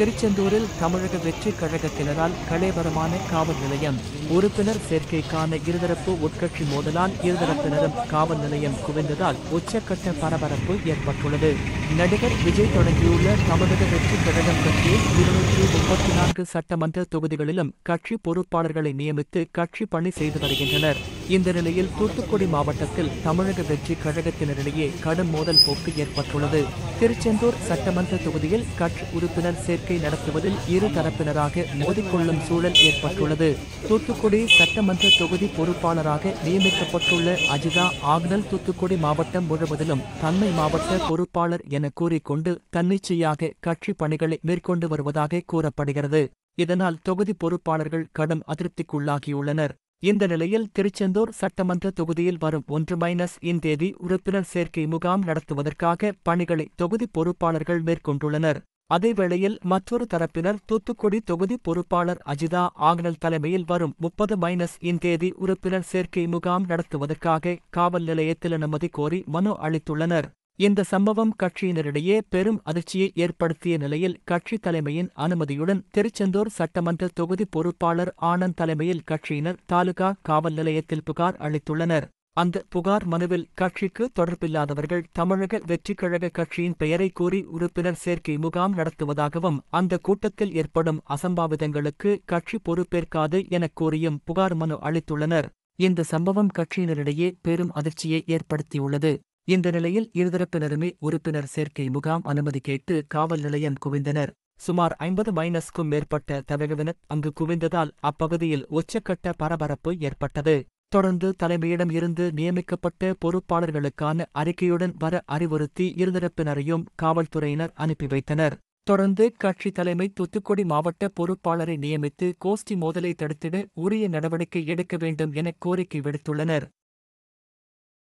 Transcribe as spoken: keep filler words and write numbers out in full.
திருச்செந்தூரில் தமிழக வெற்றி கழகத்தினரால் கலேபரமான காவல் நிலையம். உறுப்பினர் சேர்க்கைக்கான இருதரப்பு உட்கட்சி மோதலால் இருதரப்பினரும் காவல் நிலையம் குவிந்ததால் உச்சக்கட்ட பரபரப்பு ஏற்பட்டுள்ளது. நடிகர் விஜய் தொடங்கியுள்ள தமிழக வெற்றி கழகம் கட்சியில் இருநூற்றி முப்பத்தி நான்கு சட்டமன்ற தொகுதிகளிலும் கட்சி பொறுப்பாளர்களை நியமித்து கட்சி பணி செய்து வருகின்றனர். இந்த நிலையில் தூத்துக்குடி மாவட்டத்தில் தமிழக வெற்றி கழகத்தினரிடையே கடும் மோதல் போக்கு ஏற்பட்டுள்ளது. திருச்செந்தூர் சட்டமன்ற தொகுதியில் கட்சி உறுப்பினர் சேர்க்கை நடத்துவதில் இரு தரப்பினராக மோதிக்கொள்ளும் சூழல் ஏற்பட்டுள்ளது. தூத்துக்குடி சட்டமன்ற தொகுதி பொறுப்பாளராக நியமிக்கப்பட்டுள்ள அஜிதா ஆக்னல் தூத்துக்குடி மாவட்டம் முழுவதிலும் தன்மை மாவட்ட பொறுப்பாளர் என கூறிக்கொண்டு தன்னிச்சையாக கட்சி பணிகளை மேற்கொண்டு வருவதாக கூறப்படுகிறது. இதனால் தொகுதி பொறுப்பாளர்கள் கடும் அதிருப்திக்குள்ளாகியுள்ளனர். இந்த நிலையில் திருச்செந்தூர் சட்டமன்ற தொகுதியில் வரும் ஒன்று மைனஸ் இன் தேதி உறுப்பினர் சேர்க்கை முகாம் நடத்துவதற்காக பணிகளை தொகுதி பொறுப்பாளர்கள் மேற்கொண்டுள்ளனர். அதேவேளையில் மற்றொரு தரப்பினர் தூத்துக்குடி தொகுதி பொறுப்பாளர் அஜிதா ஆக்னல் தலைமையில் வரும் முப்பது மைனஸ் இன் தேதி உறுப்பினர் சேர்க்கை முகாம் நடத்துவதற்காக காவல் நிலையத்தில் அனுமதி கோரி மனு அளித்துள்ளனர். இந்த சம்பவம் கட்சியினரிடையே பெரும் அதிர்ச்சியை ஏற்படுத்திய நிலையில் கட்சி தலைமையின் அனுமதியுடன் திருச்செந்தூர் சட்டமன்ற தொகுதி பொறுப்பாளர் ஆனந்த் தலைமையில் கட்சியினர் தாலுகா காவல் நிலையத்தில் புகார் அளித்துள்ளனர். அந்த புகார் மனுவில் கட்சிக்கு தொடர்பில்லாதவர்கள் தமிழக வெற்றி கழக கட்சியின் பெயரை கூறி உறுப்பினர் சேர்க்கை முகாம் நடத்துவதாகவும் அந்த கூட்டத்தில் ஏற்படும் அசம்பாவிதங்களுக்கு கட்சி பொறுப்பேற்காது எனக் கூறியும் புகார் மனு அளித்துள்ளனர். இந்த சம்பவம் கட்சியினரிடையே பெரும் அதிர்ச்சியை ஏற்படுத்தியுள்ளது. இந்த நிலையில் இருதரப்பினருமே உறுப்பினர் சேர்க்கை முகாம் அனுமதி கேட்டு காவல் நிலையம் குவிந்தனர். சுமார் ஐம்பது மைனஸ்க்கும் மேற்பட்ட தவகவினர் அங்கு குவிந்ததால் அப்பகுதியில் உச்சக்கட்ட பரபரப்பு ஏற்பட்டது. தொடர்ந்து தலைமையிடம் இருந்து நியமிக்கப்பட்ட பொறுப்பாளர்களுக்கான அறிக்கையுடன் வர அறிவுறுத்தி இருதரப்பினரையும் காவல்துறையினர் அனுப்பி வைத்தனர். தொடர்ந்து கட்சி தலைமை தூத்துக்குடி மாவட்ட பொறுப்பாளரை நியமித்து கோஷ்டி மோதலை தடுத்திட உரிய நடவடிக்கை எடுக்க வேண்டும் என கோரிக்கை விடுத்துள்ளனர்.